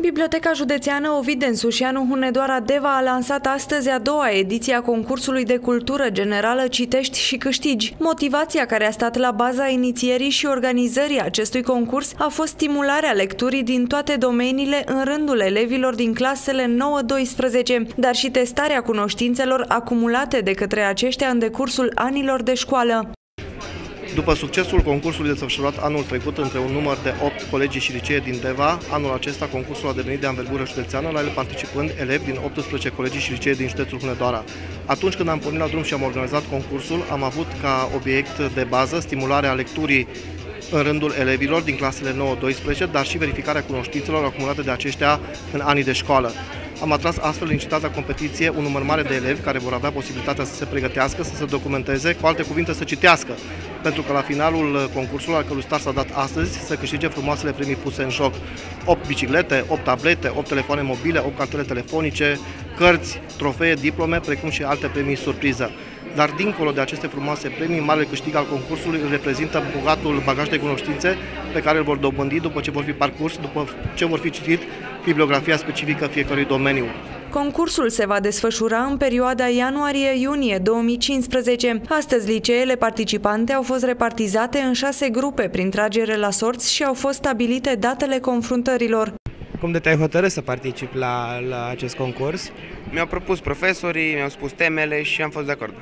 Biblioteca Județeană Ovid Densușianu Hunedoara Deva a lansat astăzi a doua ediție a concursului de cultură generală Citești și câștigi. Motivația care a stat la baza inițierii și organizării acestui concurs a fost stimularea lecturii din toate domeniile în rândul elevilor din clasele 9-12, dar și testarea cunoștințelor acumulate de către aceștia în decursul anilor de școală. După succesul concursului desfășurat anul trecut între un număr de 8 colegii și licee din Deva, anul acesta concursul a devenit de anvergură județeană, la el participând elevi din 18 colegii și licee din județul Hunedoara. Atunci când am pornit la drum și am organizat concursul, am avut ca obiect de bază stimularea lecturii în rândul elevilor din clasele 9-12, dar și verificarea cunoștințelor acumulate de aceștia în anii de școală. Am atras astfel în citata competiție un număr mare de elevi care vor avea posibilitatea să se pregătească, să se documenteze, cu alte cuvinte să citească, pentru că la finalul concursului, al cărui start s-a dat astăzi, să câștige frumoasele premii puse în joc: 8 biciclete, 8 tablete, 8 telefoane mobile, 8 cartele telefonice, cărți, trofee, diplome, precum și alte premii surpriză. Dar dincolo de aceste frumoase premii, marele câștig al concursului îl reprezintă bogatul bagaj de cunoștințe pe care îl vor dobândi după ce vor fi parcurs, după ce vor fi citit bibliografia specifică fiecărui domeniu. Concursul se va desfășura în perioada ianuarie-iunie 2015. Astăzi, liceele participante au fost repartizate în 6 grupe prin tragere la sorți și au fost stabilite datele confruntărilor. Cum de te-ai hotărât să participi la acest concurs? Mi-au propus profesorii, mi-au spus temele și am fost de acord.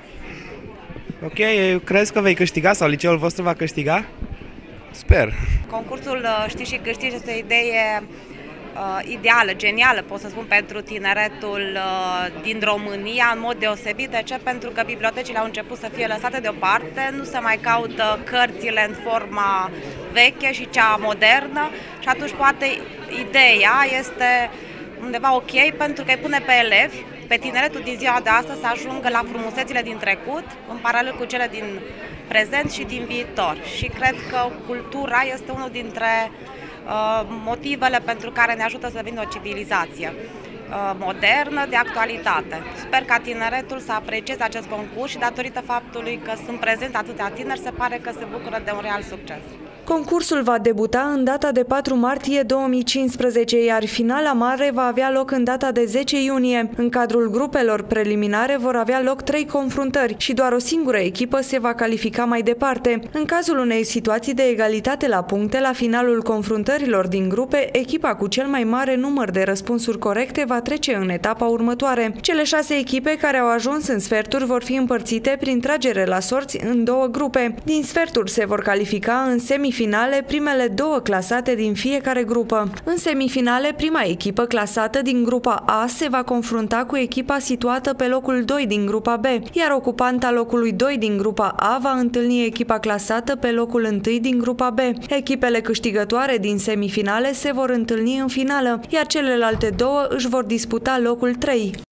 Ok, crezi că vei câștiga sau liceul vostru va câștiga? Sper. Concursul Știi și câștigi este o idee ideală, genială, pot să spun, pentru tineretul din România, în mod deosebit. De ce? Pentru că bibliotecile au început să fie lăsate deoparte, nu se mai caută cărțile în forma veche și cea modernă și atunci poate ideea este undeva ok, pentru că îi pune pe elevi, pe tineretul din ziua de astăzi, să ajungă la frumusețile din trecut, în paralel cu cele din prezent și din viitor. Și cred că cultura este unul dintre motivele pentru care ne ajută să devenim o civilizație modernă, de actualitate. Sper ca tineretul să aprecieze acest concurs și datorită faptului că sunt prezenți atâția tineri, se pare că se bucură de un real succes. Concursul va debuta în data de 4 martie 2015, iar finala mare va avea loc în data de 10 iunie. În cadrul grupelor preliminare vor avea loc 3 confruntări și doar o singură echipă se va califica mai departe. În cazul unei situații de egalitate la puncte, la finalul confruntărilor din grupe, echipa cu cel mai mare număr de răspunsuri corecte va trece în etapa următoare. Cele 6 echipe care au ajuns în sferturi vor fi împărțite prin tragere la sorți în 2 grupe. Din sferturi se vor califica în semifinale primele 2 clasate din fiecare grupă. În semifinale, prima echipă clasată din grupa A se va confrunta cu echipa situată pe locul 2 din grupa B, iar ocupanta locului 2 din grupa A va întâlni echipa clasată pe locul 1 din grupa B. Echipele câștigătoare din semifinale se vor întâlni în finală, iar celelalte 2 își vor disputa locul 3.